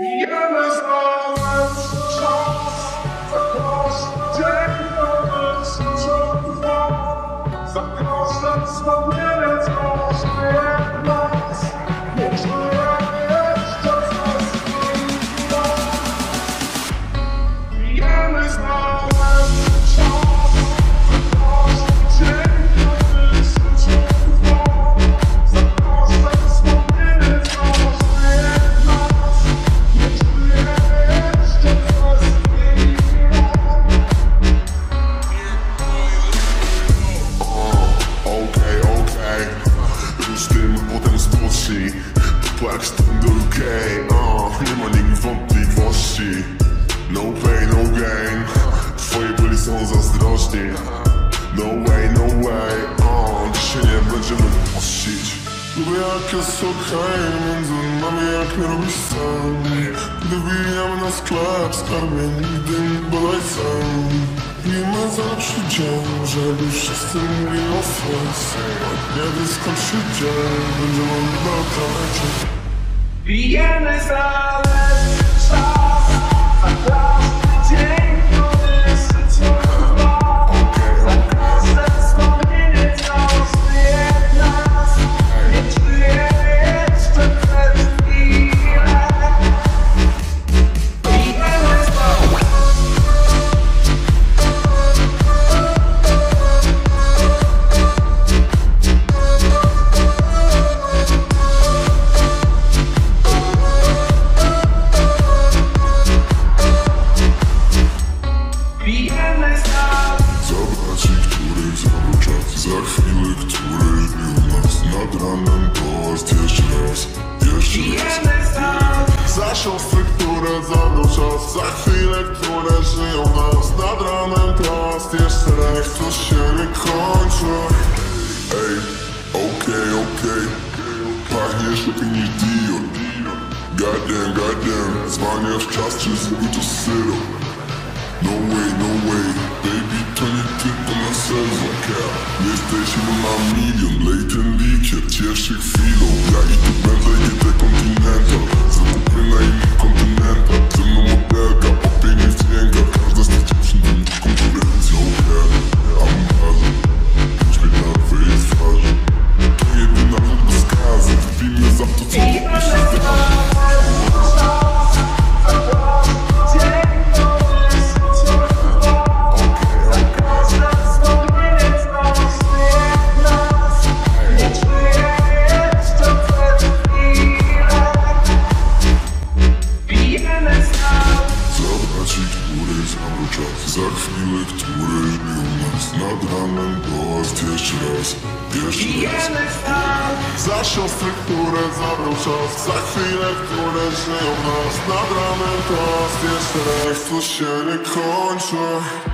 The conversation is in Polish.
Pijemy za lepszy czas, za każdy dzień nowy trwa, za każde wspomnienie, co żyje w nas. Nie czuję jeszcze zasłoniła. Pijemy za lepszy czas, za każdy dzień nowy trwa, za każde wspomnienie, co żyje w nas. Już tym potem spocznij, płacz ten do UK. Nie ma nigdy wątpliwości. No pain, no gain. Twoi byli są zazdrośni. No way, no way. Dzisiaj nie będziemy pościć. Lubię jak jest okej, między nami jak nie robisz sen. Gdy wbijamy na sklep, skarbie nigdy nie bodaj sen. Pijemy za lepszy dzień, żeby wszyscy mieli ofens. Nie wiem skąd się dzień, będziemy latać. Pijemy za lepszy czas, za każdy dzień, który życie trwa, za każde wspomnienie, co żyje w nas. Nie czuję jeszcze te chwile. Pijemy za Zabrać ich, których zabrał czas. Za chwilę, który zmienił nas. Nad ranem to jest jeszcze raz. Jeszcze raz. Za siostry, które zabrał czas. Za chwilę, które żyją nas. Nad ranem teraz jeszcze raz. Niech to się nie kończy. Ej, okej. Pachniesz lepiej niż Dior. Goddamn, zwalniasz czas, czy zwykły to syrop. No way, baby, to nie ty, to na sezonkę. Jesteśmy na milion, lej ten likier, cieszy chwilą. Ja i ty będę, jedę kontynental. Zakupy na innych kontynentach. Ze mną modelka, popienie w dźwiękach. Każda z tych dziewczyn to nie konkurencją, a marzę, uśmiech na twojej twarzy. To jedyna bez skazy, wbijmy za to, co popiszę. Za chwilę, które żyją nas. Nad ranem to jest jeszcze raz. Za siostry, które zabrał czas. Za chwilę, które żyją nas. Nad ranem to jest jeszcze raz. Niech to się nie kończy.